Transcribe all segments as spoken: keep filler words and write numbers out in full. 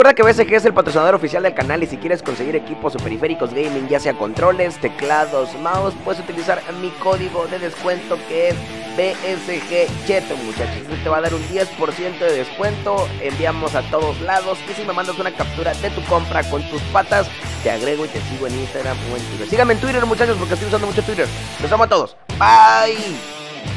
Recuerda que B S G es el patrocinador oficial del canal y si quieres conseguir equipos o periféricos gaming, ya sea controles, teclados, mouse, puedes utilizar mi código de descuento que es B S G Cheto, muchachos. Este te va a dar un diez por ciento de descuento, enviamos a todos lados y si me mandas una captura de tu compra con tus patas, te agrego y te sigo en Instagram o en Twitter. Síganme en Twitter, muchachos, porque estoy usando mucho Twitter. Los amo a todos. Bye.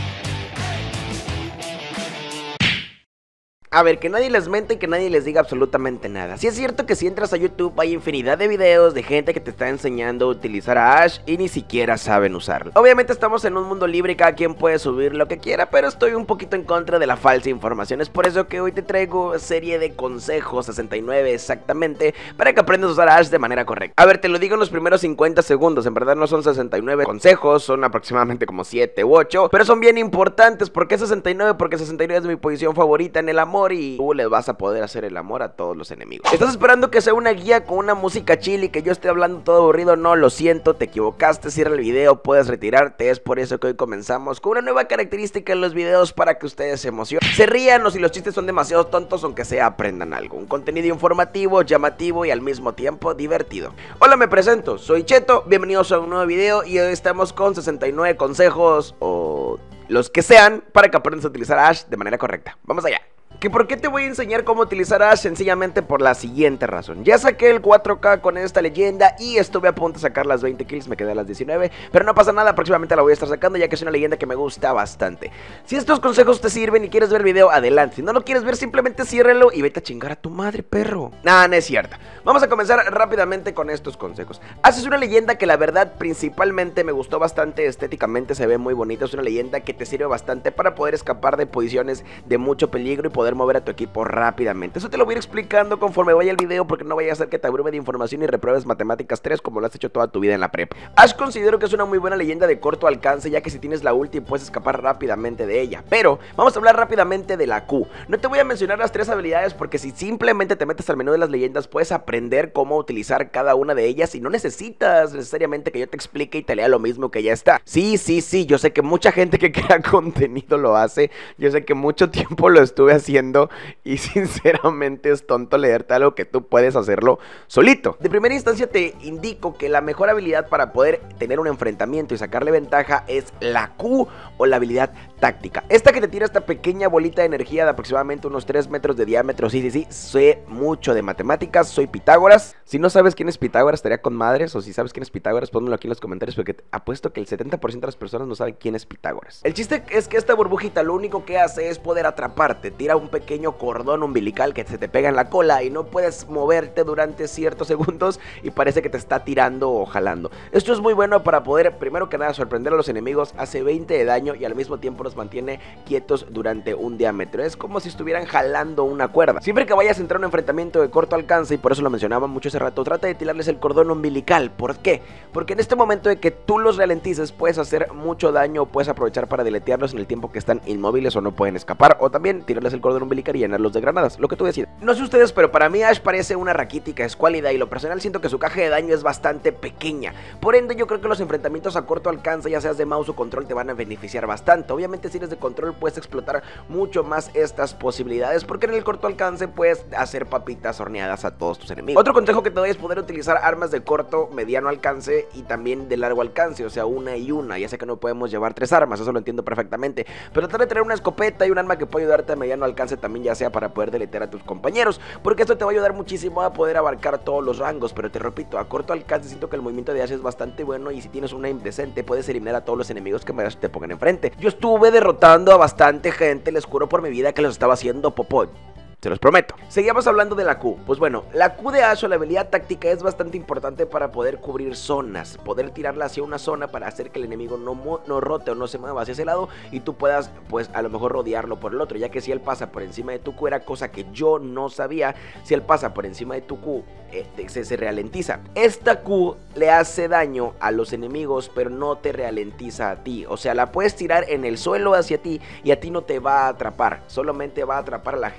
A ver, que nadie les mente y que nadie les diga absolutamente nada. Sí es cierto que si entras a YouTube hay infinidad de videos de gente que te está enseñando a utilizar a Ash y ni siquiera saben usarlo. Obviamente estamos en un mundo libre y cada quien puede subir lo que quiera, pero estoy un poquito en contra de la falsa información. Es por eso que hoy te traigo serie de consejos, sesenta y nueve exactamente, para que aprendas a usar a Ash de manera correcta. A ver, te lo digo en los primeros cincuenta segundos, en verdad no son sesenta y nueve consejos, son aproximadamente como siete u ocho, pero son bien importantes. ¿Por qué sesenta y nueve? Porque sesenta y nueve es mi posición favorita en el amor y tú les vas a poder hacer el amor a todos los enemigos. ¿Estás esperando que sea una guía con una música chill y que yo esté hablando todo aburrido? No, lo siento, te equivocaste, cierra el video, puedes retirarte. Es por eso que hoy comenzamos con una nueva característica en los videos para que ustedes se emocionen, se rían o si los chistes son demasiado tontos, aunque sea aprendan algo. Un contenido informativo, llamativo y al mismo tiempo divertido. Hola, me presento, soy Cheto, bienvenidos a un nuevo video y hoy estamos con sesenta y nueve consejos o los que sean para que aprendas a utilizar Ash de manera correcta. Vamos allá. ¿Que por qué te voy a enseñar cómo utilizar Ash? Sencillamente por la siguiente razón. Ya saqué el cuatro K con esta leyenda y estuve a punto de sacar las veinte kills, me quedé a las diecinueve, pero no pasa nada, próximamente la voy a estar sacando ya que es una leyenda que me gusta bastante. Si estos consejos te sirven y quieres ver el video, adelante. Si no lo quieres ver, simplemente ciérralo y vete a chingar a tu madre, perro. Nah, no es cierto. Vamos a comenzar rápidamente con estos consejos. Ash es una leyenda que la verdad principalmente me gustó bastante, estéticamente se ve muy bonita. Es una leyenda que te sirve bastante para poder escapar de posiciones de mucho peligro y poder mover a tu equipo rápidamente. Eso te lo voy a ir explicando conforme vaya el video, porque no vaya a ser que te abrume de información y repruebes matemáticas tres como lo has hecho toda tu vida en la prepa. Ash considero que es una muy buena leyenda de corto alcance, ya que si tienes la ulti puedes escapar rápidamente de ella. Pero vamos a hablar rápidamente de la Q. No te voy a mencionar las tres habilidades porque si simplemente te metes al menú de las leyendas puedes aprender cómo utilizar cada una de ellas y no necesitas necesariamente que yo te explique y te lea lo mismo que ya está. Sí, sí, sí, yo sé que mucha gente que crea contenido lo hace, yo sé que mucho tiempo lo estuve haciendo y sinceramente es tonto leerte algo que tú puedes hacerlo solito. De primera instancia te indico que la mejor habilidad para poder tener un enfrentamiento y sacarle ventaja es la Q o la habilidad táctica. Esta que te tira esta pequeña bolita de energía de aproximadamente unos tres metros de diámetro. Sí, sí, sí, sé mucho de matemáticas, soy Pitágoras. Si no sabes quién es Pitágoras, estaría con madres, o si sabes quién es Pitágoras, pónmelo aquí en los comentarios porque te apuesto que el setenta por ciento de las personas no saben quién es Pitágoras. El chiste es que esta burbujita lo único que hace es poder atraparte, tira un pequeño cordón umbilical que se te pega en la cola y no puedes moverte durante ciertos segundos y parece que te está tirando o jalando. Esto es muy bueno para poder, primero que nada, sorprender a los enemigos, hace veinte de daño y al mismo tiempo los mantiene quietos durante un diámetro. Es como si estuvieran jalando una cuerda. Siempre que vayas a entrar a un enfrentamiento de corto alcance, y por eso lo mencionaba mucho hace rato, trata de tirarles el cordón umbilical. ¿Por qué? Porque en este momento de que tú los ralentices puedes hacer mucho daño o puedes aprovechar para deletearlos en el tiempo que están inmóviles o no pueden escapar, o también tirarles el cordón umbilical y llenarlos de granadas, lo que tú decidas. No sé ustedes, pero para mí Ash parece una raquítica escuálida y lo personal siento que su caja de daño es bastante pequeña. Por ende yo creo que los enfrentamientos a corto alcance, ya seas de mouse o control, te van a beneficiar bastante. Obviamente si eres de control puedes explotar mucho más estas posibilidades porque en el corto alcance puedes hacer papitas horneadas a todos tus enemigos. Otro consejo que te doy es poder utilizar armas de corto, mediano alcance y también de largo alcance, o sea una y una. Ya sé que no podemos llevar tres armas, eso lo entiendo perfectamente, pero trata de tener una escopeta y un arma que puede ayudarte a mediano alcance también, ya sea para poder deletear a tus compañeros, porque esto te va a ayudar muchísimo a poder abarcar todos los rangos. Pero te repito, a corto alcance siento que el movimiento de Ash es bastante bueno y si tienes una aim decente puedes eliminar a todos los enemigos que más te pongan enfrente. Yo estuve derrotando a bastante gente, les juro por mi vida que los estaba haciendo popó. Se los prometo. Seguíamos hablando de la Q. Pues bueno, la Q de Ash o la habilidad táctica es bastante importante para poder cubrir zonas, poder tirarla hacia una zona para hacer que el enemigo no, no rote o no se mueva hacia ese lado y tú puedas, pues a lo mejor rodearlo por el otro, ya que si él pasa por encima de tu Q, era cosa que yo no sabía, si él pasa por encima de tu Q, eh, se, se ralentiza. Esta Q le hace daño a los enemigos, pero no te ralentiza a ti, o sea, la puedes tirar en el suelo hacia ti y a ti no te va a atrapar, solamente va a atrapar a la gente que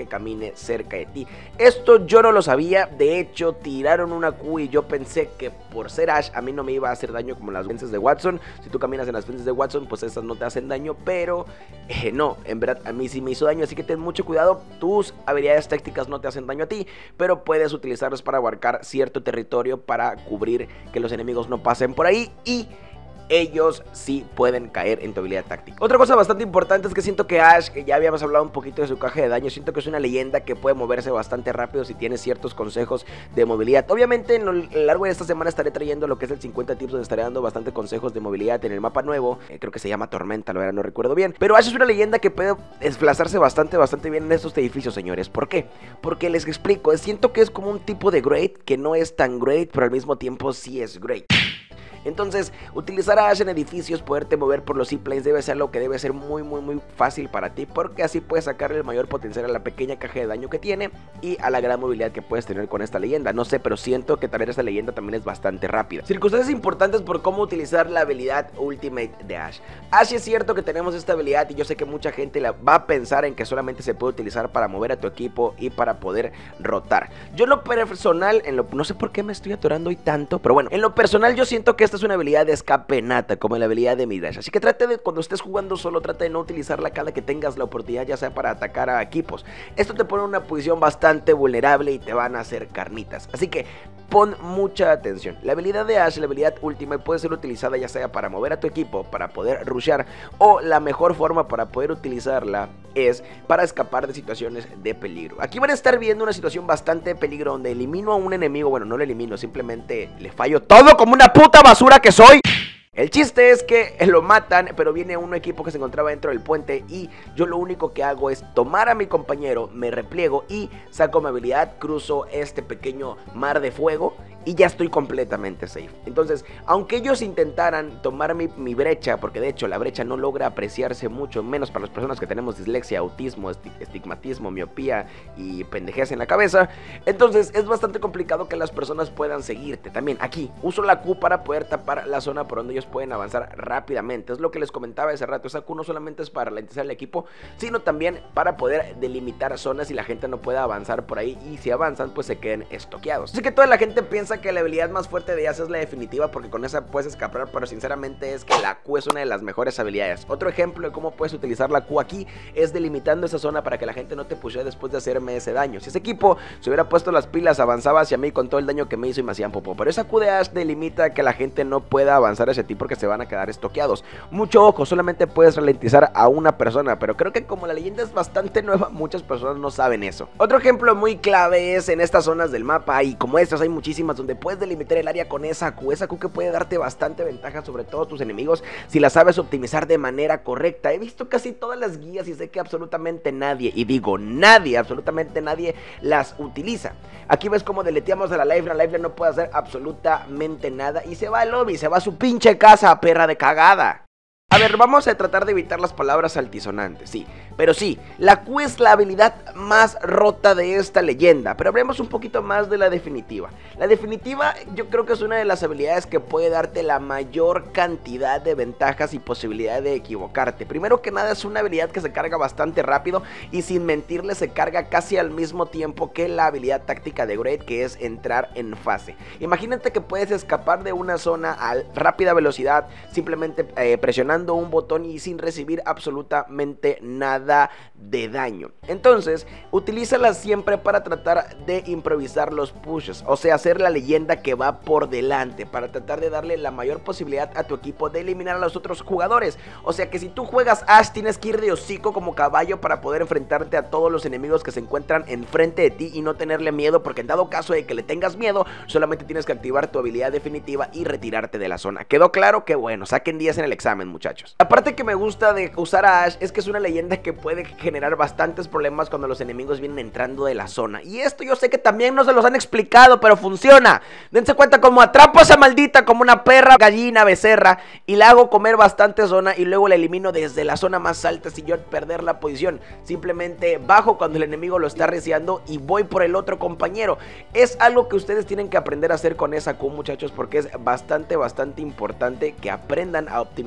que camine cerca de ti. Esto yo no lo sabía, de hecho tiraron una Q y yo pensé que por ser Ash a mí no me iba a hacer daño como las fences de Wattson. Si tú caminas en las fences de Wattson, pues esas no te hacen daño, pero eh, no, en verdad a mí sí me hizo daño, así que ten mucho cuidado. Tus habilidades tácticas no te hacen daño a ti, pero puedes utilizarlas para abarcar cierto territorio para cubrir que los enemigos no pasen por ahí y ellos sí pueden caer en tu habilidad táctica. Otra cosa bastante importante es que siento que Ash, que ya habíamos hablado un poquito de su caja de daño, siento que es una leyenda que puede moverse bastante rápido si tienes ciertos consejos de movilidad. Obviamente en lo largo de esta semana estaré trayendo lo que es el cincuenta tips, donde estaré dando bastante consejos de movilidad en el mapa nuevo, eh, creo que se llama Tormenta, la verdad no recuerdo bien, pero Ash es una leyenda que puede desplazarse bastante, bastante bien en estos edificios, señores. ¿Por qué? Porque les explico, siento que es como un tipo de great que no es tan great, pero al mismo tiempo sí es great. Entonces, utilizar a Ash en edificios, poderte mover por los ziplines debe ser lo que debe ser muy muy muy fácil para ti, porque así puedes sacarle el mayor potencial a la pequeña caja de daño que tiene y a la gran movilidad que puedes tener con esta leyenda. No sé, pero siento que también esta leyenda también es bastante rápida. Circunstancias importantes por cómo utilizar la habilidad Ultimate de Ash. Ash es cierto que tenemos esta habilidad y yo sé que mucha gente la va a pensar en que solamente se puede utilizar para mover a tu equipo y para poder rotar. Yo en lo personal, en lo, no sé por qué me estoy atorando hoy tanto, pero bueno, en lo personal yo siento que esta es una habilidad de escape nata, como la habilidad de Midrash. Así que trate de, cuando estés jugando solo, trata de no utilizarla cada que tengas la oportunidad, ya sea para atacar a equipos. Esto te pone en una posición bastante vulnerable y te van a hacer carnitas. Así que pon mucha atención. La habilidad de Ash, la habilidad última, puede ser utilizada ya sea para mover a tu equipo, para poder rushear, o la mejor forma para poder utilizarla es para escapar de situaciones de peligro. Aquí van a estar viendo una situación bastante de peligro donde elimino a un enemigo. Bueno, no lo elimino, simplemente le fallo todo como una puta basura que soy. El chiste es que lo matan, pero viene un equipo que se encontraba dentro del puente y yo lo único que hago es tomar a mi compañero, me repliego y saco mi habilidad, cruzo este pequeño mar de fuego y ya estoy completamente safe. Entonces, aunque ellos intentaran tomar mi, mi brecha, porque de hecho la brecha no logra apreciarse mucho, menos para las personas que tenemos dislexia, autismo, esti estigmatismo, miopía y pendejez en la cabeza, entonces es bastante complicado que las personas puedan seguirte. También aquí uso la Q para poder tapar la zona por donde ellos pueden avanzar rápidamente. Es lo que les comentaba hace rato, esa Q no solamente es para ralentizar el equipo, sino también para poder delimitar zonas y la gente no pueda avanzar por ahí, y si avanzan pues se queden estoqueados. Así que toda la gente piensa que la habilidad más fuerte de Ash es la definitiva, porque con esa puedes escapar, pero sinceramente es que la Q es una de las mejores habilidades. Otro ejemplo de cómo puedes utilizar la Q aquí es delimitando esa zona para que la gente no te pushee después de hacerme ese daño. Si ese equipo se hubiera puesto las pilas, avanzaba hacia mí con todo el daño que me hizo y me hacían popó, pero esa Q de Ash delimita que la gente no pueda avanzar hacia ti porque se van a quedar estoqueados. Mucho ojo, solamente puedes ralentizar a una persona, pero creo que como la leyenda es bastante nueva, muchas personas no saben eso. Otro ejemplo muy clave es en estas zonas del mapa, y como estas hay muchísimas, donde puedes delimitar el área con esa Q, esa Q que puede darte bastante ventaja sobre todos tus enemigos si la sabes optimizar de manera correcta. He visto casi todas las guías y sé que absolutamente nadie, y digo nadie, absolutamente nadie las utiliza. Aquí ves cómo deleteamos a la Lifeline, la Lifeline no puede hacer absolutamente nada y se va al lobby, se va a su pinche casa, perra de cagada. A ver, vamos a tratar de evitar las palabras altisonantes, sí, pero sí, la Q es la habilidad más rota de esta leyenda, pero hablemos un poquito más de la definitiva. La definitiva yo creo que es una de las habilidades que puede darte la mayor cantidad de ventajas y posibilidad de equivocarte. Primero que nada, es una habilidad que se carga bastante rápido y sin mentirle se carga casi al mismo tiempo que la habilidad táctica de Great, que es entrar en fase. Imagínate que puedes escapar de una zona a rápida velocidad simplemente eh, presionando un botón y sin recibir absolutamente nada de daño. Entonces, utilízala siempre para tratar de improvisar los pushes, o sea, hacer la leyenda que va por delante, para tratar de darle la mayor posibilidad a tu equipo de eliminar a los otros jugadores. O sea que si tú juegas Ash, tienes que ir de hocico como caballo para poder enfrentarte a todos los enemigos que se encuentran enfrente de ti y no tenerle miedo, porque en dado caso de que le tengas miedo, solamente tienes que activar tu habilidad definitiva y retirarte de la zona. ¿Quedó claro? Qué bueno, saquen diez en el examen, muchachos. La parte que me gusta de usar a Ash es que es una leyenda que puede generar bastantes problemas cuando los enemigos vienen entrando de la zona, y esto yo sé que también no se los han explicado, pero funciona. Dense cuenta como atrapo a esa maldita como una perra, gallina, becerra, y la hago comer bastante zona y luego la elimino desde la zona más alta sin yo perder la posición. Simplemente bajo cuando el enemigo lo está reciando y voy por el otro compañero. Es algo que ustedes tienen que aprender a hacer con esa Q, muchachos, porque es bastante, bastante importante que aprendan a optimizar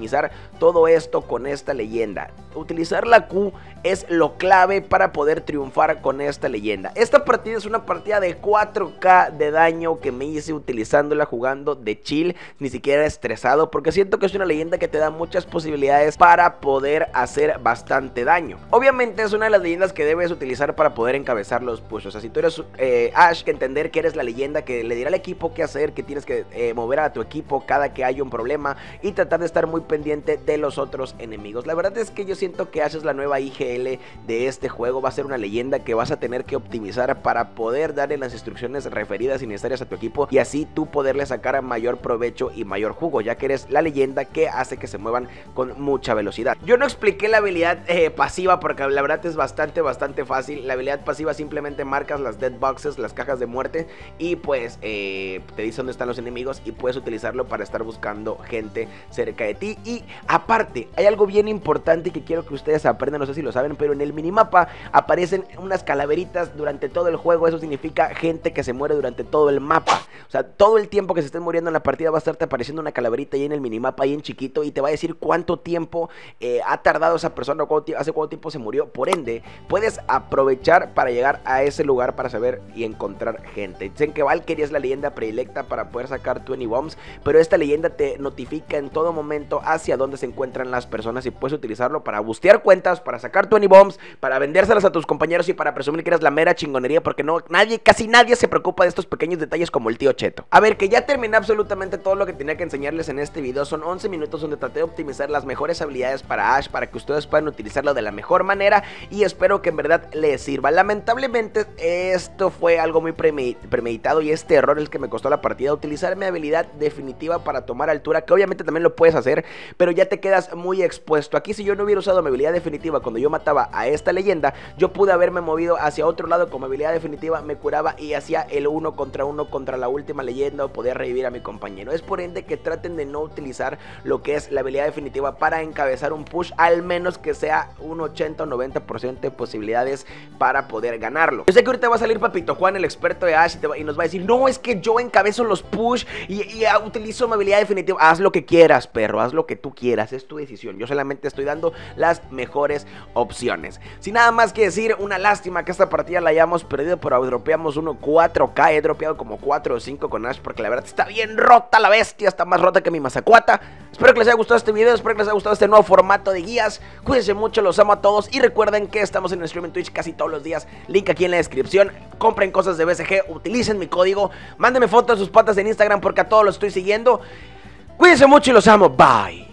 todo esto con esta leyenda. Utilizar la Q es lo clave para poder triunfar con esta leyenda. Esta partida es una partida de cuatro K de daño que me hice utilizándola, jugando de chill, ni siquiera estresado, porque siento que es una leyenda que te da muchas posibilidades para poder hacer bastante daño. Obviamente es una de las leyendas que debes utilizar para poder encabezar los push. O sea, si tú eres eh, Ash, que entender que eres la leyenda que le dirá al equipo qué hacer, que tienes que eh, mover a tu equipo cada que haya un problema y tratar de estar muy pendiente de los otros enemigos. La verdad es que yo siento que Ash es la nueva I G L de este juego. Va a ser una leyenda que vas a tener que optimizar para poder darle las instrucciones referidas y necesarias a tu equipo, y así tú poderle sacar mayor provecho y mayor jugo, ya que eres la leyenda que hace que se muevan con mucha velocidad. Yo no expliqué la habilidad eh, pasiva porque la verdad es bastante bastante fácil. La habilidad pasiva simplemente marcas las dead boxes, las cajas de muerte, y pues eh, te dice dónde están los enemigos y puedes utilizarlo para estar buscando gente cerca de ti. Y aparte hay algo bien importante que quiero que ustedes aprendan, no sé si lo saben, pero en el minimapa aparecen unas calaveritas durante todo el juego. Eso significa gente que se muere durante todo el mapa. O sea, todo el tiempo que se estén muriendo en la partida va a estarte apareciendo una calaverita ahí en el minimapa, ahí en chiquito, y te va a decir cuánto tiempo eh, ha tardado esa persona, o cuánto, hace cuánto tiempo se murió. Por ende, puedes aprovechar para llegar a ese lugar para saber y encontrar gente. Dicen que Valkyrie es la leyenda predilecta para poder sacar veinte bombs, pero esta leyenda te notifica en todo momento hacia dónde se encuentran las personas y puedes utilizarlo para bustear cuentas, para sacar veinte bombs, para vendérselas a tus compañeros y para presumir que eres la mera chingonería, porque no, nadie, casi nadie se preocupa de estos pequeños detalles como el tío Cheto. A ver, que ya terminé absolutamente todo lo que tenía que enseñarles en este video. Son once minutos donde traté de optimizar las mejores habilidades para Ash, para que ustedes puedan utilizarlo de la mejor manera, y espero que en verdad les sirva. Lamentablemente esto fue algo muy premeditado, y este error es el que me costó la partida. Utilizar mi habilidad definitiva para tomar altura, que obviamente también lo puedes hacer, pero ya te quedas muy expuesto. Aquí, si yo no hubiera usado mi habilidad definitiva cuando yo mataba a esta leyenda, yo pude haberme movido hacia otro lado con mi habilidad definitiva, me curaba y hacía el uno contra uno contra la última leyenda, o podía revivir a mi compañero. Es por ende que traten de no utilizar lo que es la habilidad definitiva para encabezar un push, al menos que sea un ochenta o noventa por ciento de posibilidades para poder ganarlo. Yo sé que ahorita va a salir Papito Juan, el experto de Ash, y, te va, y nos va a decir: no, es que yo encabezo los push y, y uh, utilizo mi habilidad definitiva. Haz lo que quieras, perro, haz lo que tú quieras, es tu decisión. Yo solamente estoy dando las mejores opciones. Sin nada más que decir, una lástima que esta partida la hayamos perdido, pero dropeamos uno cuatro K. He dropeado como cuatro o cinco con Ash, porque la verdad está bien rota la bestia, está más rota que mi Mazacuata. Espero que les haya gustado este video, espero que les haya gustado este nuevo formato de guías. Cuídense mucho, los amo a todos, y recuerden que estamos en el stream en Twitch casi todos los días. Link aquí en la descripción. Compren cosas de B S G, utilicen mi código, mándenme fotos de sus patas en Instagram porque a todos los estoy siguiendo. Cuídense mucho y los amo, bye.